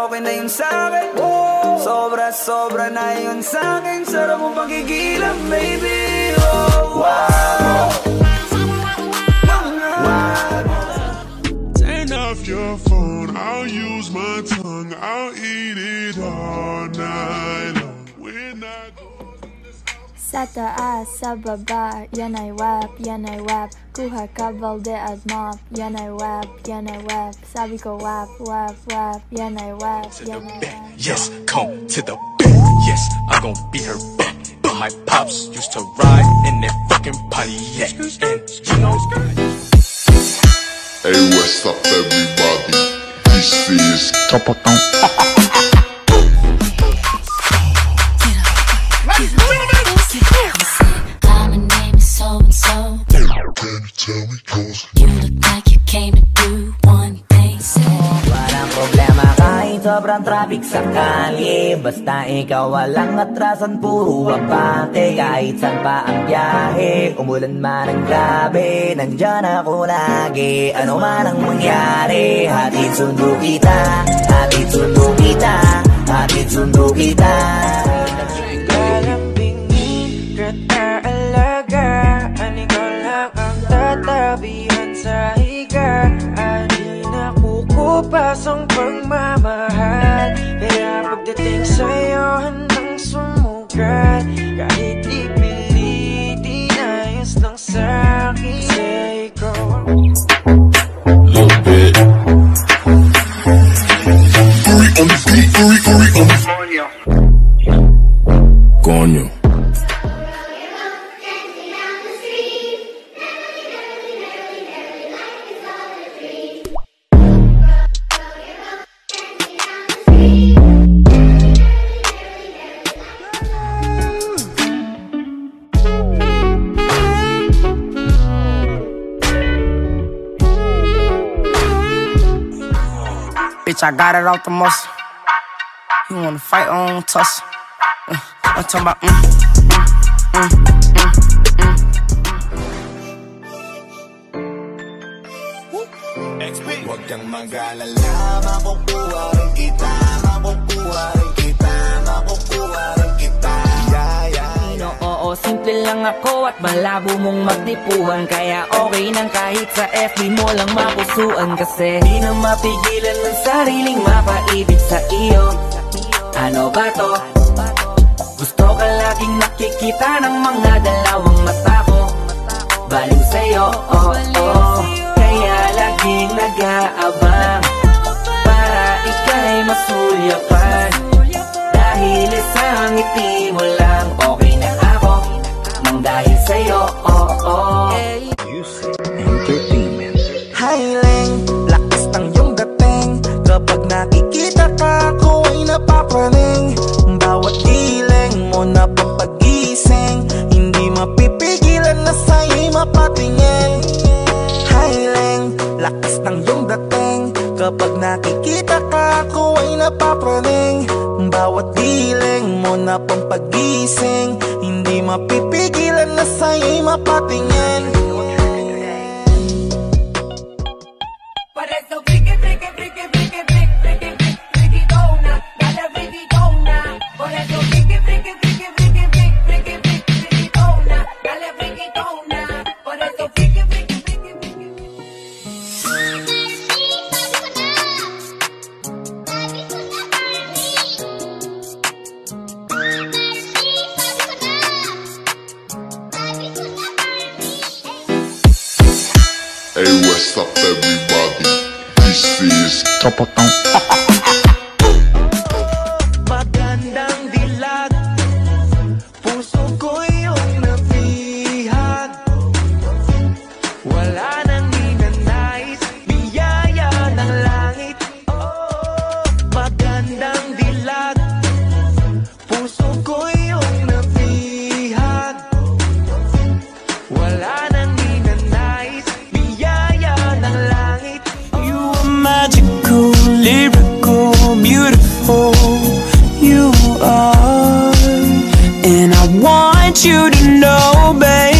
okay na yun sa'kin. Sobra na yun sa'kin. Sarap mo pakikilang, baby. Wow. Turn off your phone, I'll use my tongue, I'll eat it all night long. When I go sa taas, sa baba, yan ay wap, yan ay wap. Kuha ka balde at mop, yan ay wap, yan ay wap. Sabi ko wap, wap, wap, yan ay wap, yan ay wap. Yes, come to the bed. Yes, I'm gon' be her butt. But my pops used to ride in that fucking Pontiac. And you know, hey, what's up, everybody? This is Topotong. My name is so-and-so. Can you tell me cause You look like you came to do one thing. Walang problema kahit sobrang traffic sa kalye. Basta ikaw walang atrasan, puro abante. Kahit saan pa ang biyahe, umulan man ang grabe, nandyan ako lagi. Ano man ang mangyari, hatid sundo kita, hatid sundo kita, hatid sundo kita. Tatabihan sa higa, di na kukupas ang pagmamahal. Kaya pagdating sa'yo, handang sumugat. Kahit ipilit, inayos lang sa'kin. Kasi ikaw little bit. Uri on the beat, uri on the Coño. Bitch, I got it out the muscle. You wanna fight on tussle? I'm talking about Huwag kang mag-alala, makukuha rin kita, makukuha rin kita, makukuha rin kita. Oo, simple lang ako at malabo mong magtipuhan. Kaya okay nang kahit sa FB mo lang mapusuan. Kasi di na mapigilan ng sariling mapaibig sa iyo. Ano ba to? Gusto ka laging nakikita ng mga dalawang mata ko. Baliw sa'yo, kaya laging nag-aabang para ika'y masulyapan. Dahil isang ngiti mo lang, okay na ako nang dahil sa'yo, Entertainment. Highling, lakas ng iyong dating. Kapag nakikita ka, ako ay napapraning. Bawat giling mo na papagising, hindi mapipigilan na sa'yo'y mapatingin. Highling, lakas ng iyong dating. Kapag nakikita ka, ako ay napapraning. Bawat giling mo na pampagising, hindi mapipigilan na sa'yo'y mapatingin. Hey, what's up, everybody? This is Topotong. Magandang dilag, puso ko iyong napihag. Wala nang ninanais, biyaya ng langit. Magandang dilag, puso ko iyong napihag. Wala nang ninanais, biyaya ng langit. You are magical, lyrical, beautiful. You are, and I want you to know, babe.